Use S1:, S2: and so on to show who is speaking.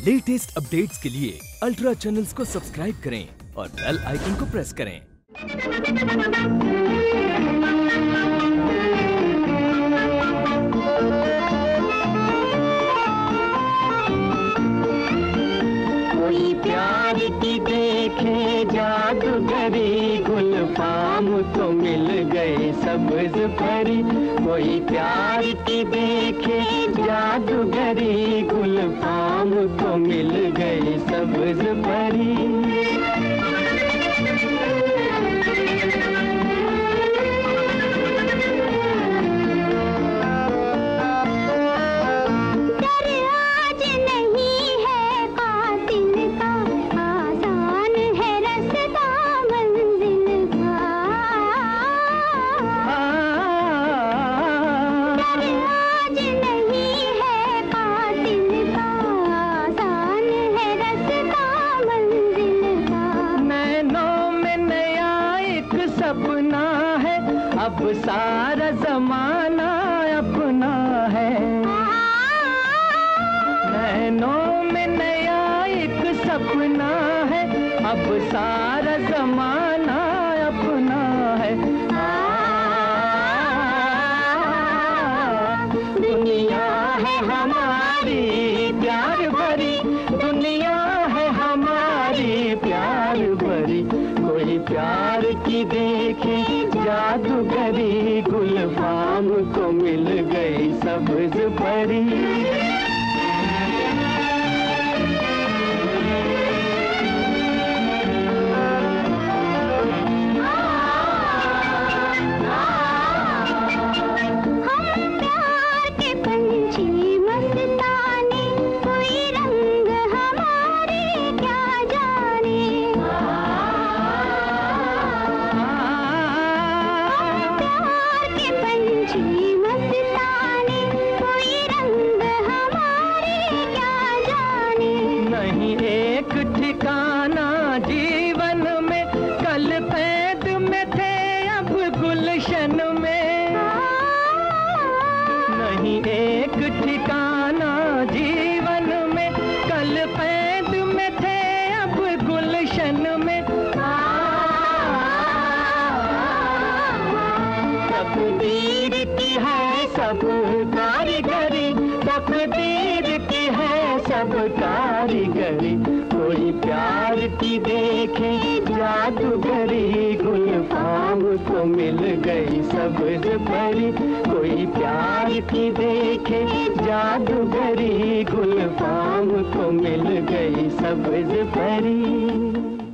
S1: Latest updates के लिए ultra channels को सब्सक्राइब करें और बेल आइकन को प्रेस करें।
S2: कोई प्यार की देखे जादूगरी, गुलफाम तो मिल गए सब्ज परी। कोई प्यार की देखे जादूगरी, गुलफाम तो मिल गए सब्ज परी। सपना है अब सारा जमाना अपना है, नैनों में नया एक सपना है, अब सारा जमाना अपना है। दुनिया है हमारी प्यार भरी, दुनिया है हमारी प्यार भरी। कोई प्यार की देखे जादूगरी, गुलफाम को मिल गई सब्ज परी। एक ठिकाना जीवन में, कल कैद में थे अब गुलशन में। नहीं एक ठिकाना जीवन में, कल कैद में थे अब गुलशन में। तकदीर की है सब कारीगरी, तकदीर की है सब कारीगरी। कोई प्यार की देखे जादूगरी, गुलफाम को मिल गई सब्ज परी। कोई प्यार की देखे जादूगरी, गुलफाम को मिल गई सब्ज परी।